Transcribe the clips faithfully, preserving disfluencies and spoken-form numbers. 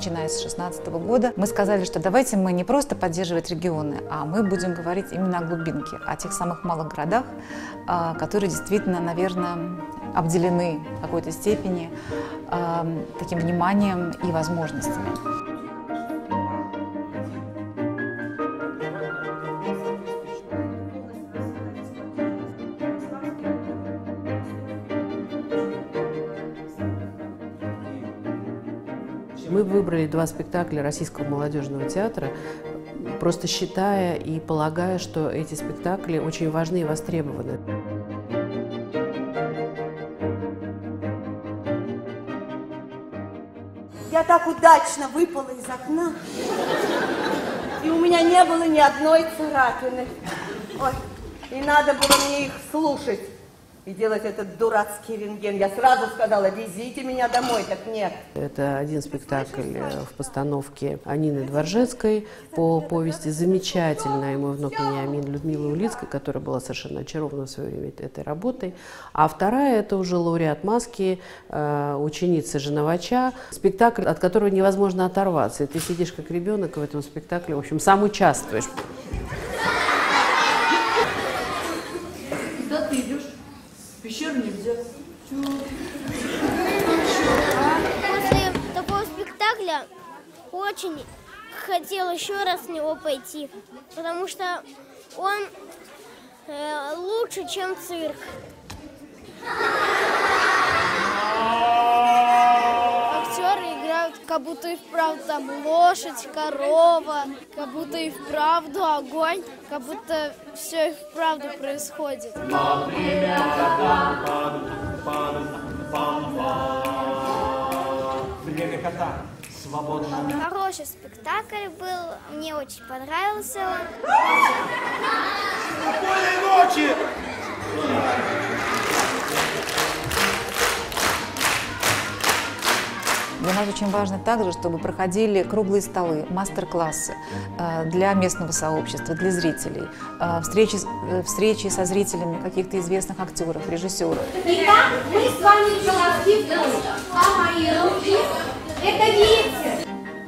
начиная с две тысячи шестнадцатого года, мы сказали, что давайте мы не просто поддерживать регионы, а мы будем говорить именно о глубинке, о тех самых малых городах, которые действительно, наверное, обделены в какой-то степени таким вниманием и возможностями. Мы выбрали два спектакля Российского молодежного театра, просто считая и полагая, что эти спектакли очень важны и востребованы. Я так удачно выпала из окна, и у меня не было ни одной царапины. Ой, и надо было мне их слушать и делать этот дурацкий рентген. Я сразу сказала: везите меня домой, так нет. Это один спектакль в постановке Анины Дворжецкой по повести замечательной «Мой внук Вениамин» Людмилы Улицкой, которая была совершенно очарована в свое время этой работой. А вторая – это уже лауреат «Маски», ученица Женовача, спектакль, от которого невозможно оторваться. И ты сидишь как ребенок в этом спектакле, в общем, сам участвуешь. Куда ты идешь? В пещеру нельзя. После такого спектакля очень хотел еще раз в него пойти, потому что он э, лучше, чем цирк. Актеры играют, как будто и вправду там лошадь, корова, как будто и вправду огонь, как будто все и вправду происходит. Время кота. Свободно. Хороший спектакль был, мне очень понравился он. Спокойной ночи! Для нас очень важно также, чтобы проходили круглые столы, мастер-классы для местного сообщества, для зрителей, встречи, встречи со зрителями каких-то известных актеров, режиссеров. Итак, мы с вами в голове, а мои руки – это ветер.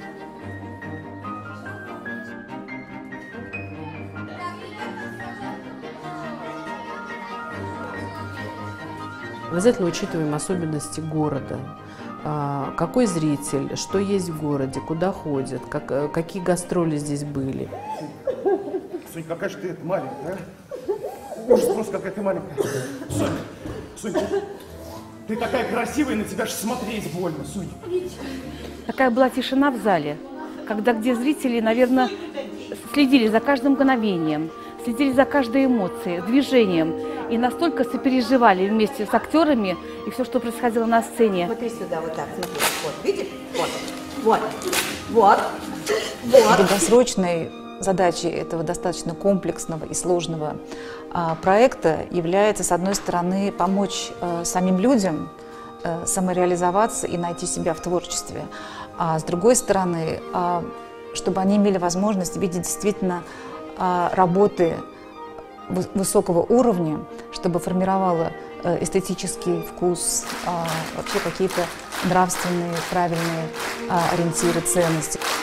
Обязательно учитываем особенности города. Какой зритель, что есть в городе, куда ходят, как, какие гастроли здесь были. Сонь, какая же ты маленькая, а? Ужас просто, какая ты маленькая. Сонь, Сонь, ты такая красивая, на тебя же смотреть больно, Сонь. Такая была тишина в зале, когда где зрители, наверное, следили за каждым мгновением, следили за каждой эмоцией, движением. И настолько сопереживали вместе с актерами и все, что происходило на сцене. Смотри сюда, вот так, смотри. Вот, видишь? Вот, вот, вот, вот. Долгосрочной задачей этого достаточно комплексного и сложного а, проекта является, с одной стороны, помочь а, самим людям а, самореализоваться и найти себя в творчестве, а с другой стороны, а, чтобы они имели возможность видеть действительно а, работы высокого уровня, чтобы формировала эстетический вкус, вообще какие-то нравственные, правильные ориентиры, ценности.